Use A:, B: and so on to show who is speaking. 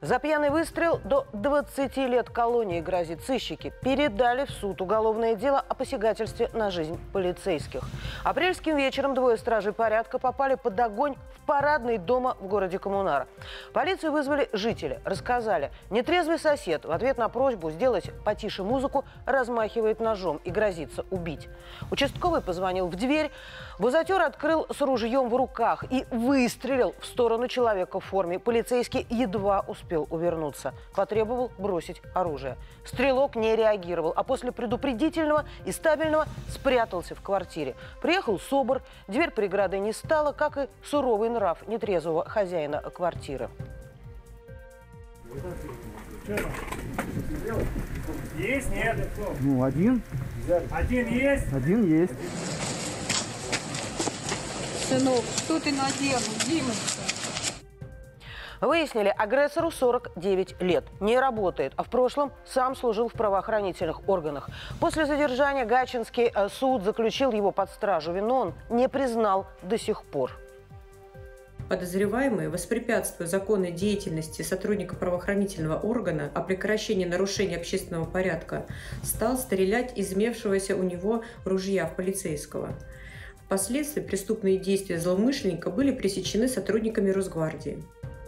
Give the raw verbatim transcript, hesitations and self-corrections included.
A: За пьяный выстрел до двадцати лет колонии грозит. Сыщики передали в суд уголовное дело о посягательстве на жизнь полицейских. Апрельским вечером двое стражей порядка попали под огонь в парадный дома в городе Коммунара. Полицию вызвали жители. Рассказали, нетрезвый сосед в ответ на просьбу сделать потише музыку размахивает ножом и грозится убить. Участковый позвонил в дверь. Бузатер открыл с ружьем в руках и выстрелил в сторону человека в форме. Полицейский едва успел увернуться. Потребовал бросить оружие. Стрелок не реагировал, а после предупредительного и стабильного спрятался в квартире. Приехал СОБР, дверь преградой не стала, как и суровый нрав нетрезвого хозяина квартиры.
B: Есть, нет?
C: Ну, один.
B: Один есть?
C: Один есть.
D: Сынок, что ты наделал, Димочка?
A: Выяснили, агрессору сорок девять лет. Не работает, а в прошлом сам служил в правоохранительных органах. После задержания Гатчинский суд заключил его под стражу. Вину он не признал до сих пор.
E: Подозреваемый, воспрепятствуя законной деятельности сотрудника правоохранительного органа о прекращении нарушения общественного порядка, стал стрелять из имевшегося у него ружья в полицейского. Впоследствии преступные действия злоумышленника были пресечены сотрудниками Росгвардии.